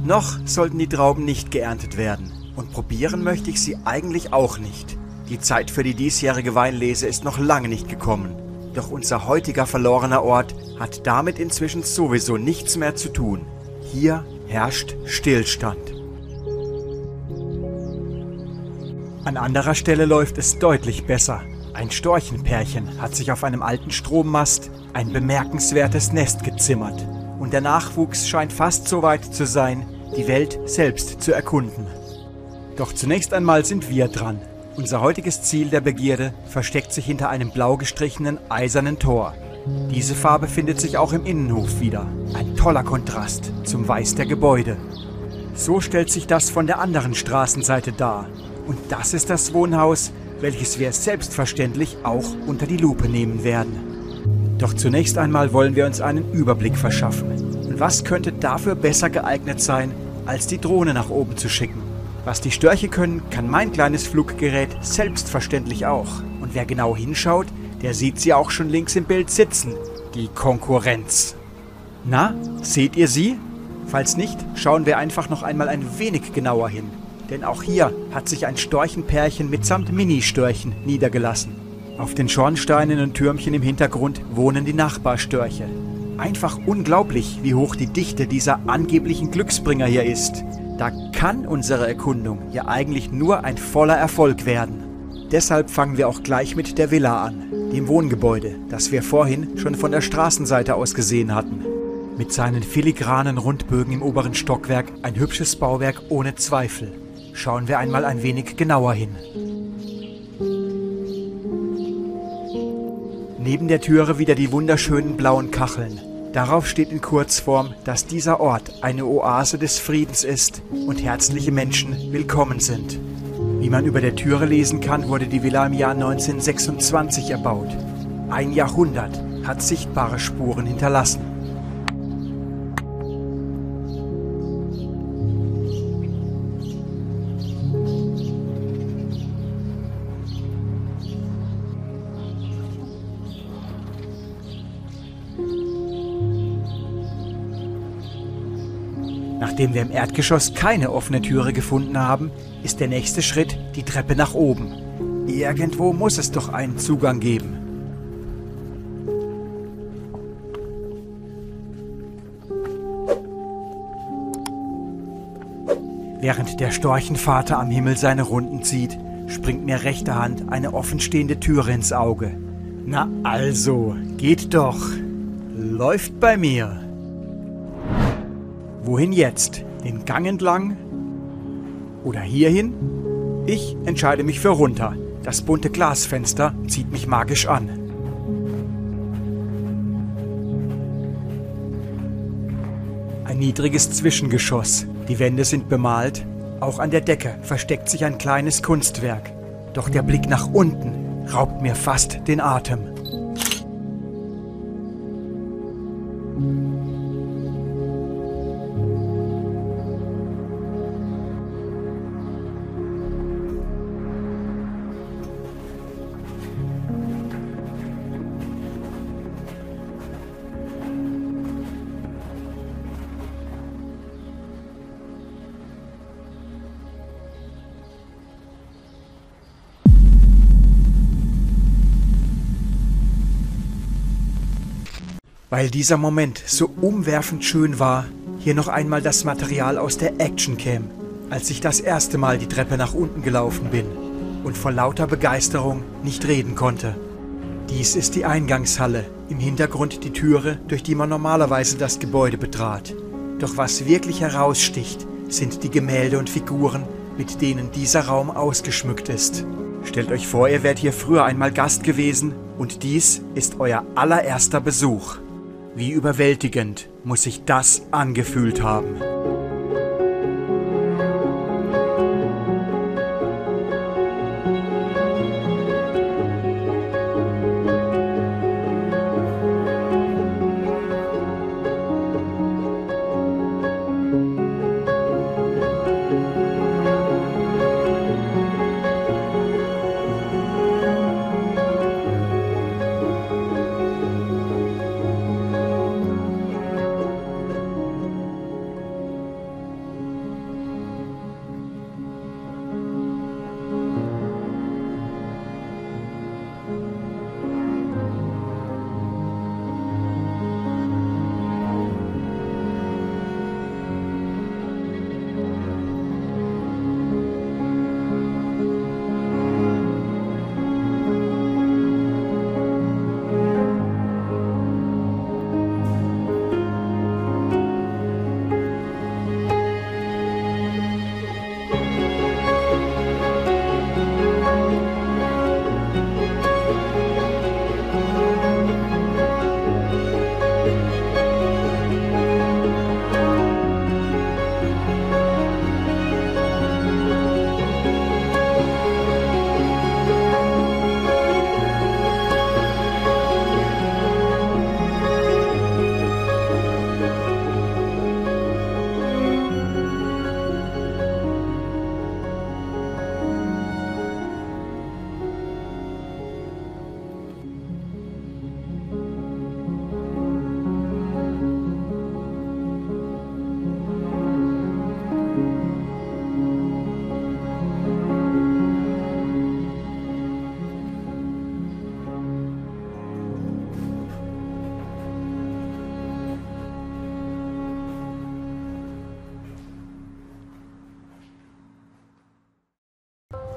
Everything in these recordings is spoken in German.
Noch sollten die Trauben nicht geerntet werden. Und probieren möchte ich sie eigentlich auch nicht. Die Zeit für die diesjährige Weinlese ist noch lange nicht gekommen. Doch unser heutiger verlorener Ort hat damit inzwischen sowieso nichts mehr zu tun. Hier herrscht Stillstand. An anderer Stelle läuft es deutlich besser. Ein Storchenpärchen hat sich auf einem alten Strommast ein bemerkenswertes Nest gezimmert. Und der Nachwuchs scheint fast so weit zu sein, die Welt selbst zu erkunden. Doch zunächst einmal sind wir dran. Unser heutiges Ziel der Begierde versteckt sich hinter einem blau gestrichenen eisernen Tor. Diese Farbe findet sich auch im Innenhof wieder. Ein toller Kontrast zum Weiß der Gebäude. So stellt sich das von der anderen Straßenseite dar. Und das ist das Wohnhaus, welches wir selbstverständlich auch unter die Lupe nehmen werden. Doch zunächst einmal wollen wir uns einen Überblick verschaffen. Und was könnte dafür besser geeignet sein, als die Drohne nach oben zu schicken? Was die Störche können, kann mein kleines Fluggerät selbstverständlich auch. Und wer genau hinschaut, der sieht sie auch schon links im Bild sitzen. Die Konkurrenz. Na, seht ihr sie? Falls nicht, schauen wir einfach noch einmal ein wenig genauer hin. Denn auch hier hat sich ein Storchenpärchen mitsamt Mini-Störchen niedergelassen. Auf den Schornsteinen und Türmchen im Hintergrund wohnen die Nachbarstörche. Einfach unglaublich, wie hoch die Dichte dieser angeblichen Glücksbringer hier ist. Da kann unsere Erkundung ja eigentlich nur ein voller Erfolg werden. Deshalb fangen wir auch gleich mit der Villa an, dem Wohngebäude, das wir vorhin schon von der Straßenseite aus gesehen hatten. Mit seinen filigranen Rundbögen im oberen Stockwerk ein hübsches Bauwerk ohne Zweifel. Schauen wir einmal ein wenig genauer hin. Neben der Türe wieder die wunderschönen blauen Kacheln. Darauf steht in Kurzform, dass dieser Ort eine Oase des Friedens ist und herzliche Menschen willkommen sind. Wie man über der Türe lesen kann, wurde die Villa im Jahr 1926 erbaut. Ein Jahrhundert hat sichtbare Spuren hinterlassen. Nachdem wir im Erdgeschoss keine offene Türe gefunden haben, ist der nächste Schritt die Treppe nach oben. Irgendwo muss es doch einen Zugang geben. Während der Storchenvater am Himmel seine Runden zieht, springt mir rechter Hand eine offenstehende Türe ins Auge. Na also, geht doch. Läuft bei mir. Wohin jetzt? Den Gang entlang? Oder hierhin? Ich entscheide mich für runter. Das bunte Glasfenster zieht mich magisch an. Ein niedriges Zwischengeschoss. Die Wände sind bemalt. Auch an der Decke versteckt sich ein kleines Kunstwerk. Doch der Blick nach unten raubt mir fast den Atem. Weil dieser Moment so umwerfend schön war, hier noch einmal das Material aus der Actioncam, als ich das erste Mal die Treppe nach unten gelaufen bin und vor lauter Begeisterung nicht reden konnte. Dies ist die Eingangshalle, im Hintergrund die Türe, durch die man normalerweise das Gebäude betrat. Doch was wirklich heraussticht, sind die Gemälde und Figuren, mit denen dieser Raum ausgeschmückt ist. Stellt euch vor, ihr wärt hier früher einmal Gast gewesen und dies ist euer allererster Besuch. Wie überwältigend muss sich das angefühlt haben.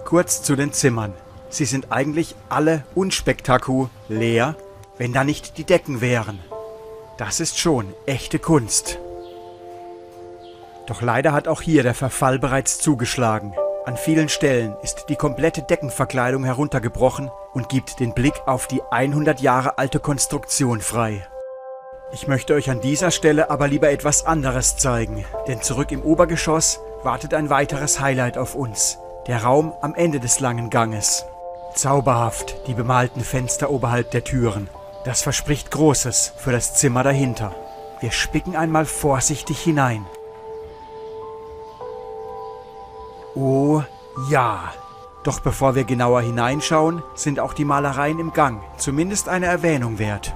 Kurz zu den Zimmern. Sie sind eigentlich alle unspektakulär, wenn da nicht die Decken wären. Das ist schon echte Kunst. Doch leider hat auch hier der Verfall bereits zugeschlagen. An vielen Stellen ist die komplette Deckenverkleidung heruntergebrochen und gibt den Blick auf die 100 Jahre alte Konstruktion frei. Ich möchte euch an dieser Stelle aber lieber etwas anderes zeigen, denn zurück im Obergeschoss wartet ein weiteres Highlight auf uns. Der Raum am Ende des langen Ganges. Zauberhaft, die bemalten Fenster oberhalb der Türen. Das verspricht Großes für das Zimmer dahinter. Wir spicken einmal vorsichtig hinein. Oh ja! Doch bevor wir genauer hineinschauen, sind auch die Malereien im Gang zumindest eine Erwähnung wert.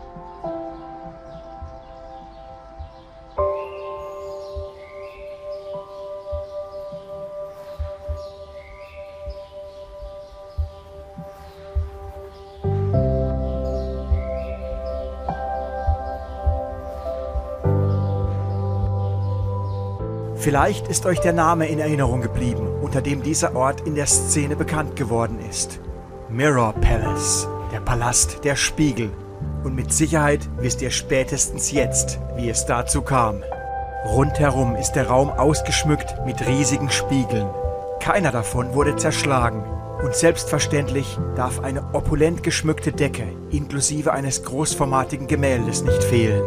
Vielleicht ist euch der Name in Erinnerung geblieben, unter dem dieser Ort in der Szene bekannt geworden ist. Mirror Palace, der Palast der Spiegel. Und mit Sicherheit wisst ihr spätestens jetzt, wie es dazu kam. Rundherum ist der Raum ausgeschmückt mit riesigen Spiegeln. Keiner davon wurde zerschlagen. Und selbstverständlich darf eine opulent geschmückte Decke inklusive eines großformatigen Gemäldes nicht fehlen.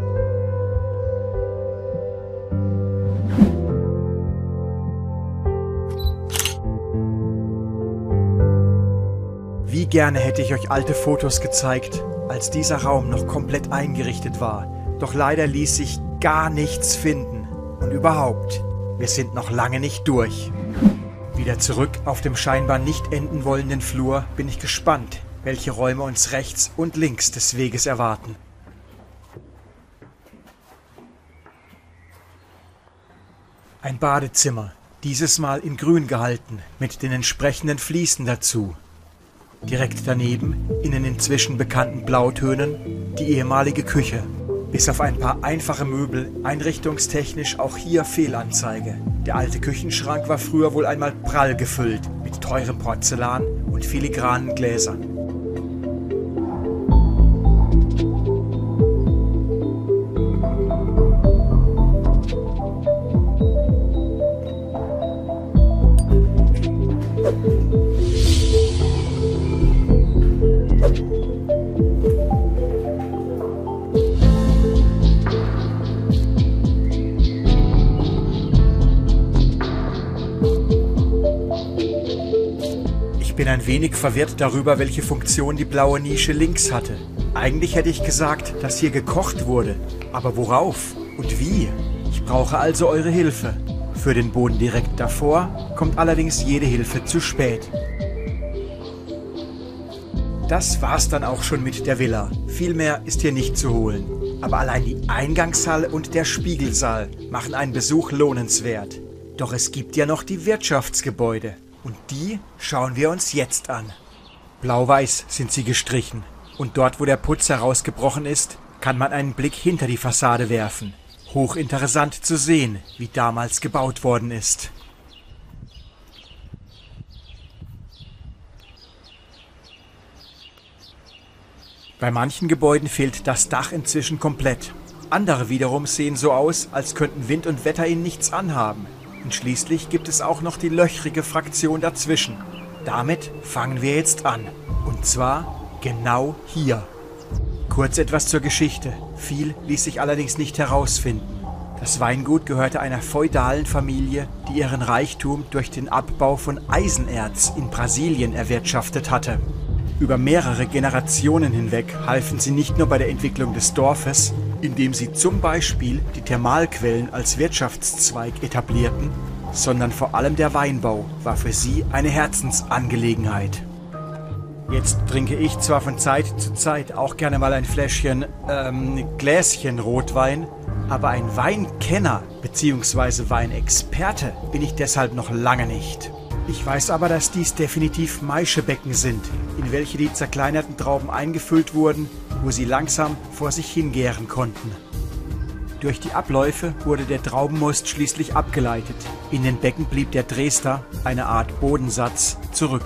Wie gerne hätte ich euch alte Fotos gezeigt, als dieser Raum noch komplett eingerichtet war. Doch leider ließ sich gar nichts finden. Und überhaupt, wir sind noch lange nicht durch. Wieder zurück auf dem scheinbar nicht enden wollenden Flur bin ich gespannt, welche Räume uns rechts und links des Weges erwarten. Ein Badezimmer, dieses Mal in grün gehalten, mit den entsprechenden Fliesen dazu. Direkt daneben, in den inzwischen bekannten Blautönen, die ehemalige Küche. Bis auf ein paar einfache Möbel, einrichtungstechnisch auch hier Fehlanzeige. Der alte Küchenschrank war früher wohl einmal prall gefüllt, mit teurem Porzellan und filigranen Gläsern. Ich bin ein wenig verwirrt darüber, welche Funktion die blaue Nische links hatte. Eigentlich hätte ich gesagt, dass hier gekocht wurde. Aber worauf und wie? Ich brauche also eure Hilfe. Für den Boden direkt davor kommt allerdings jede Hilfe zu spät. Das war's dann auch schon mit der Villa. Viel mehr ist hier nicht zu holen. Aber allein die Eingangshalle und der Spiegelsaal machen einen Besuch lohnenswert. Doch es gibt ja noch die Wirtschaftsgebäude. Und die schauen wir uns jetzt an. Blau-weiß sind sie gestrichen. Und dort, wo der Putz herausgebrochen ist, kann man einen Blick hinter die Fassade werfen. Hochinteressant zu sehen, wie damals gebaut worden ist. Bei manchen Gebäuden fehlt das Dach inzwischen komplett. Andere wiederum sehen so aus, als könnten Wind und Wetter ihnen nichts anhaben. Und schließlich gibt es auch noch die löchrige Fraktion dazwischen. Damit fangen wir jetzt an. Und zwar genau hier. Kurz etwas zur Geschichte. Viel ließ sich allerdings nicht herausfinden. Das Weingut gehörte einer feudalen Familie, die ihren Reichtum durch den Abbau von Eisenerz in Brasilien erwirtschaftet hatte. Über mehrere Generationen hinweg halfen sie nicht nur bei der Entwicklung des Dorfes, indem sie zum Beispiel die Thermalquellen als Wirtschaftszweig etablierten, sondern vor allem der Weinbau war für sie eine Herzensangelegenheit. Jetzt trinke ich zwar von Zeit zu Zeit auch gerne mal ein Gläschen Rotwein, aber ein Weinkenner bzw. Weinexperte bin ich deshalb noch lange nicht. Ich weiß aber, dass dies definitiv Maischebecken sind, in welche die zerkleinerten Trauben eingefüllt wurden, wo sie langsam vor sich hingären konnten. Durch die Abläufe wurde der Traubenmost schließlich abgeleitet. In den Becken blieb der Dresder, eine Art Bodensatz, zurück.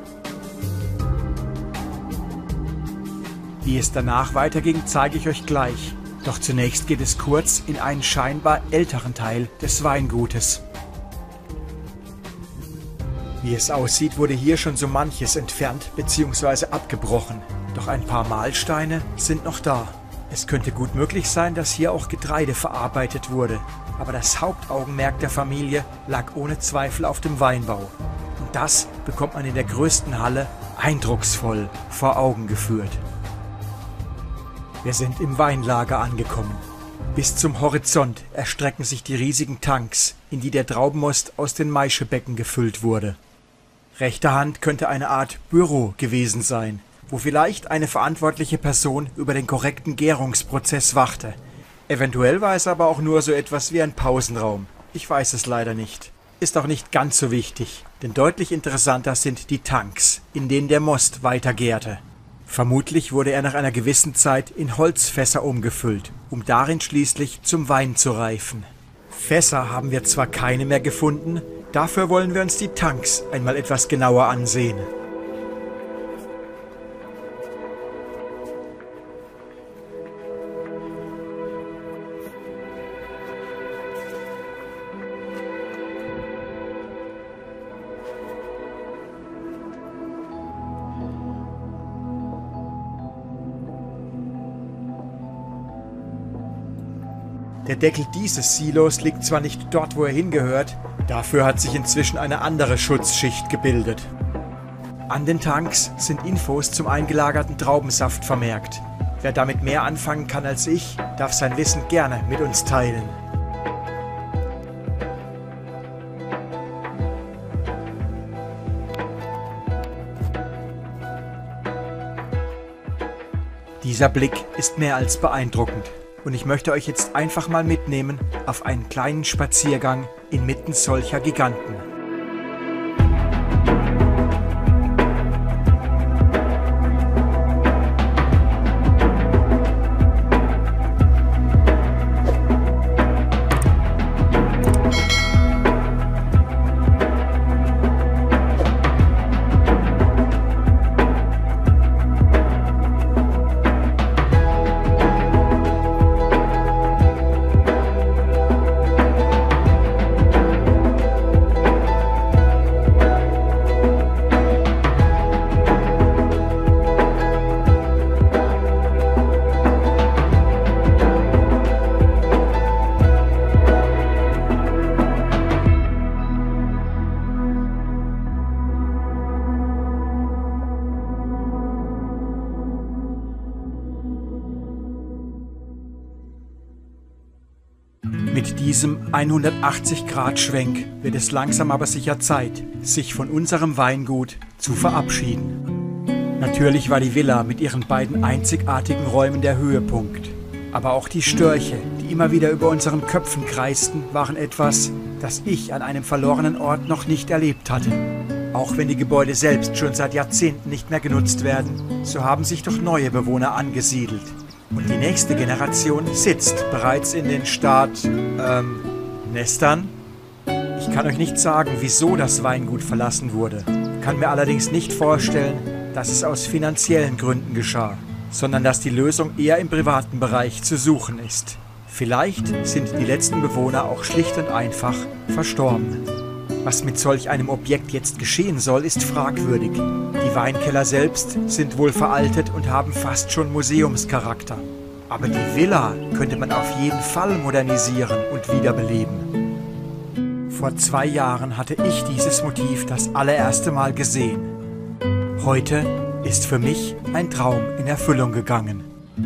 Wie es danach weiterging, zeige ich euch gleich. Doch zunächst geht es kurz in einen scheinbar älteren Teil des Weingutes. Wie es aussieht, wurde hier schon so manches entfernt bzw. abgebrochen. Doch ein paar Mahlsteine sind noch da. Es könnte gut möglich sein, dass hier auch Getreide verarbeitet wurde. Aber das Hauptaugenmerk der Familie lag ohne Zweifel auf dem Weinbau. Und das bekommt man in der größten Halle eindrucksvoll vor Augen geführt. Wir sind im Weinlager angekommen. Bis zum Horizont erstrecken sich die riesigen Tanks, in die der Traubenmost aus den Maischebecken gefüllt wurde. Rechter Hand könnte eine Art Büro gewesen sein, wo vielleicht eine verantwortliche Person über den korrekten Gärungsprozess wachte. Eventuell war es aber auch nur so etwas wie ein Pausenraum. Ich weiß es leider nicht. Ist auch nicht ganz so wichtig, denn deutlich interessanter sind die Tanks, in denen der Most weiter gärte. Vermutlich wurde er nach einer gewissen Zeit in Holzfässer umgefüllt, um darin schließlich zum Wein zu reifen. Fässer haben wir zwar keine mehr gefunden, dafür wollen wir uns die Tanks einmal etwas genauer ansehen. Der Deckel dieses Silos liegt zwar nicht dort, wo er hingehört, dafür hat sich inzwischen eine andere Schutzschicht gebildet. An den Tanks sind Infos zum eingelagerten Traubensaft vermerkt. Wer damit mehr anfangen kann als ich, darf sein Wissen gerne mit uns teilen. Dieser Blick ist mehr als beeindruckend. Und ich möchte euch jetzt einfach mal mitnehmen auf einen kleinen Spaziergang inmitten solcher Giganten. Mit diesem 180-Grad-Schwenk wird es langsam aber sicher Zeit, sich von unserem Weingut zu verabschieden. Natürlich war die Villa mit ihren beiden einzigartigen Räumen der Höhepunkt. Aber auch die Störche, die immer wieder über unseren Köpfen kreisten, waren etwas, das ich an einem verlorenen Ort noch nicht erlebt hatte. Auch wenn die Gebäude selbst schon seit Jahrzehnten nicht mehr genutzt werden, so haben sich doch neue Bewohner angesiedelt. Und die nächste Generation sitzt bereits in den Nestern. Ich kann euch nicht sagen, wieso das Weingut verlassen wurde, kann mir allerdings nicht vorstellen, dass es aus finanziellen Gründen geschah, sondern dass die Lösung eher im privaten Bereich zu suchen ist. Vielleicht sind die letzten Bewohner auch schlicht und einfach verstorben. Was mit solch einem Objekt jetzt geschehen soll, ist fragwürdig. Die Weinkeller selbst sind wohl veraltet und haben fast schon Museumscharakter. Aber die Villa könnte man auf jeden Fall modernisieren und wiederbeleben. Vor 2 Jahren hatte ich dieses Motiv das allererste Mal gesehen. Heute ist für mich ein Traum in Erfüllung gegangen.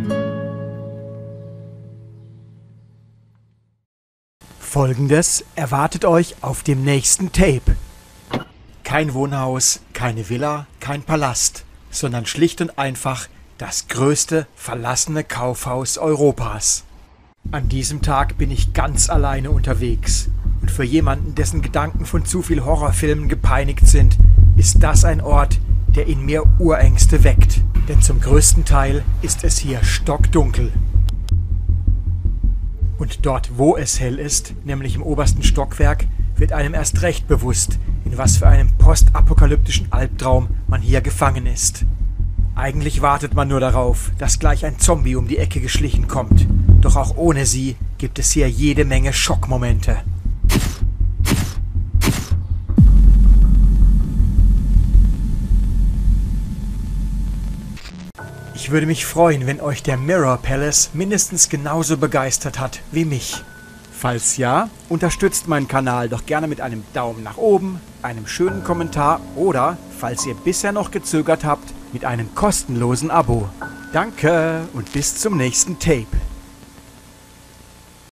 Folgendes erwartet euch auf dem nächsten Tape. Kein Wohnhaus, keine Villa, kein Palast, sondern schlicht und einfach das größte verlassene Kaufhaus Europas. An diesem Tag bin ich ganz alleine unterwegs. Und für jemanden, dessen Gedanken von zu viel Horrorfilmen gepeinigt sind, ist das ein Ort, der in mir Urängste weckt. Denn zum größten Teil ist es hier stockdunkel. Und dort, wo es hell ist, nämlich im obersten Stockwerk, wird einem erst recht bewusst, in was für einem postapokalyptischen Albtraum man hier gefangen ist. Eigentlich wartet man nur darauf, dass gleich ein Zombie um die Ecke geschlichen kommt. Doch auch ohne sie gibt es hier jede Menge Schockmomente. Ich würde mich freuen, wenn euch der Mirror Palace mindestens genauso begeistert hat wie mich. Falls ja, unterstützt meinen Kanal doch gerne mit einem Daumen nach oben, einem schönen Kommentar oder, falls ihr bisher noch gezögert habt, mit einem kostenlosen Abo. Danke und bis zum nächsten Tape.